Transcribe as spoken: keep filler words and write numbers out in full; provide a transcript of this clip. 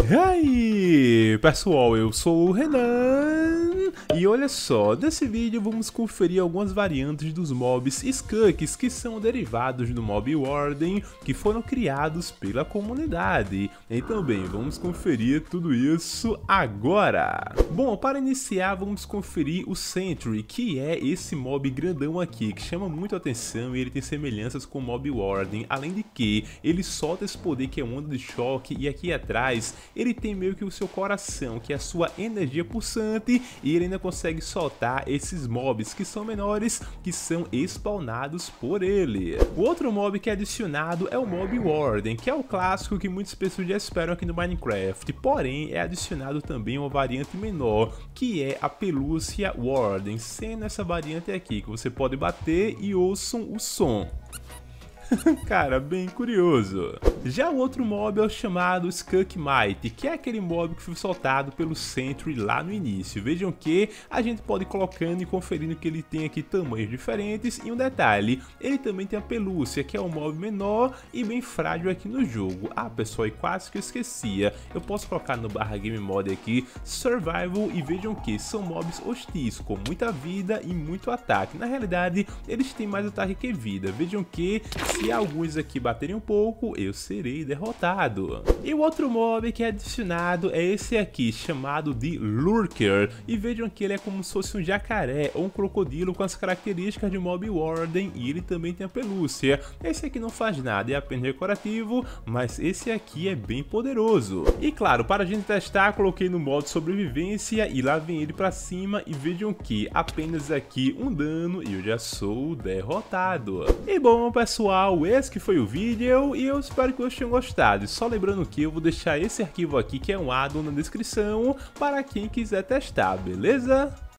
E aí, pessoal, eu sou o Renan e olha só, nesse vídeo vamos conferir algumas variantes dos mobs Skunks que são derivados do mob Warden que foram criados pela comunidade. Então bem, vamos conferir tudo isso agora. Bom, para iniciar vamos conferir o Sentry, que é esse mob grandão aqui que chama muito a atenção e ele tem semelhanças com o mob Warden, além de que ele solta esse poder que é onda de choque e aqui atrás ele tem meio que o seu coração, que é a sua energia pulsante, e ele ainda consegue soltar esses mobs que são menores, que são spawnados por ele. O outro mob que é adicionado é o mob Warden, que é o clássico que muitas pessoas já esperam aqui no Minecraft, porém é adicionado também uma variante menor, que é a pelúcia Warden, sendo essa variante aqui que você pode bater e ouçam o som. Cara, bem curioso. Já o outro mob é o chamado Skunkmite, que é aquele mob que foi soltado pelo Sentry lá no início. Vejam que a gente pode ir colocando e conferindo que ele tem aqui tamanhos diferentes, e um detalhe, ele também tem a pelúcia, que é um mob menor e bem frágil aqui no jogo. Ah pessoal, e quase que eu esquecia, eu posso colocar no barra game mode aqui Survival e vejam que são mobs hostis, com muita vida e muito ataque. Na realidade, eles têm mais ataque que vida. Vejam que se alguns aqui baterem um pouco, eu serei derrotado. E o outro mob que é adicionado é esse aqui, chamado de Lurker. E vejam que ele é como se fosse um jacaré ou um crocodilo com as características de mob Warden, e ele também tem a pelúcia. Esse aqui não faz nada, é apenas decorativo, mas esse aqui é bem poderoso. E claro, para a gente testar, coloquei no modo sobrevivência e lá vem ele pra cima e vejam que apenas aqui um dano e eu já sou derrotado. E bom pessoal, esse que foi o vídeo e eu espero que vocês tenham gostado. Só lembrando que eu vou deixar esse arquivo aqui, que é um addon, na descrição para quem quiser testar, beleza?